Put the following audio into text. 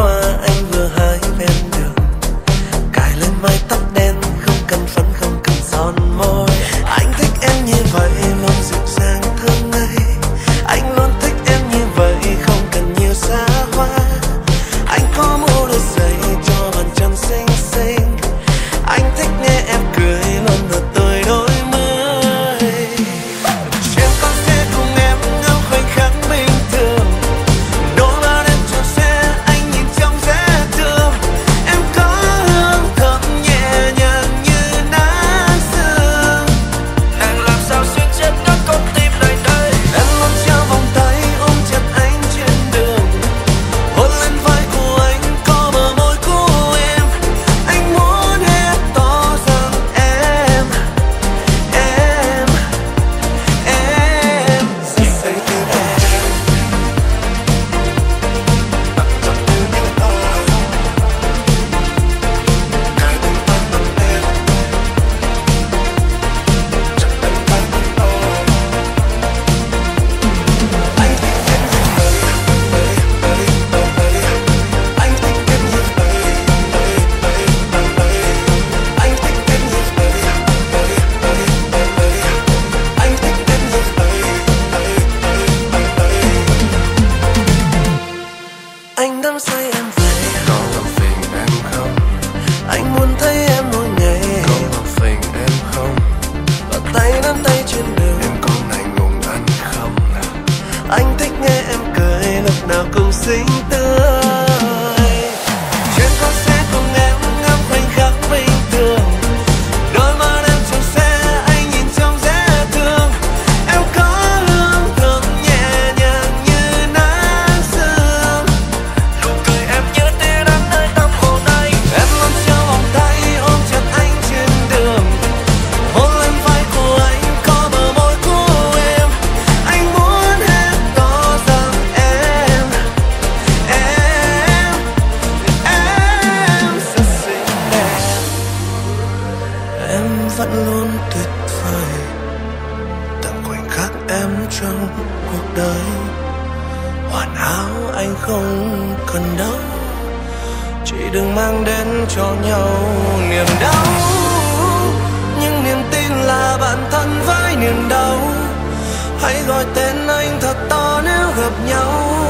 hoa anh vừa hái ven đường, cài lên mái tóc đen không cần phấn không cần son môi. Anh thích em như vậy luôn dịu dàng thơ ngây, anh luôn thích em như vậy không cần nhiều xa hoa. Anh có mua đôi giày cho bàn chân xinh xinh, anh thích nghe em cười luôn nụ cười đôi mươi. Trên con xe cùng em ngắm khoảnh khắc bình thường, đôi ba đêm trong xe anh nhìn trông dễ thương. Em có hương thơm nhẹ nhàng như nắng sương, nàng làm sao xuyên chết các con tim đời đây. Em luôn trao vòng tay ôm chặt anh trên đường, hôn lên vai của anh có bờ môi của em. Anh muốn hét to rằng em rất say tim em. Anh đắm say em vậy, Có làm phiền em không? anh muốn thấy em mỗi ngày, Có làm phiền em không? và tay nắm tay trên đường. Em có ngại ngùng anh không? Anh thích nghe em cười lúc nào cũng xinh tươi. Trên con xe cùng em ngắm khoảnh khắc bình thường, đôi mắt em trong xe anh nhìn trông dễ thương. Em có hương thơm nhẹ nhàng như nắng sương, Nụ cười em như tia nắng nơi tâm hồn anh. em luôn trao vòng tay ôm chặt anh trên đường, hôn lên vai của anh có bờ môi của em. Anh muốn hét to rằng em rất xinh đẹp. Em vẫn luôn tuyệt vời, từng khoảnh khắc em trong cuộc đời. Hoàn hảo anh không cần đâu, chỉ đừng mang đến cho nhau niềm đau. Nhưng niềm tin là bạn thân với niềm đau, hãy gọi tên anh thật to nếu gặp nhau.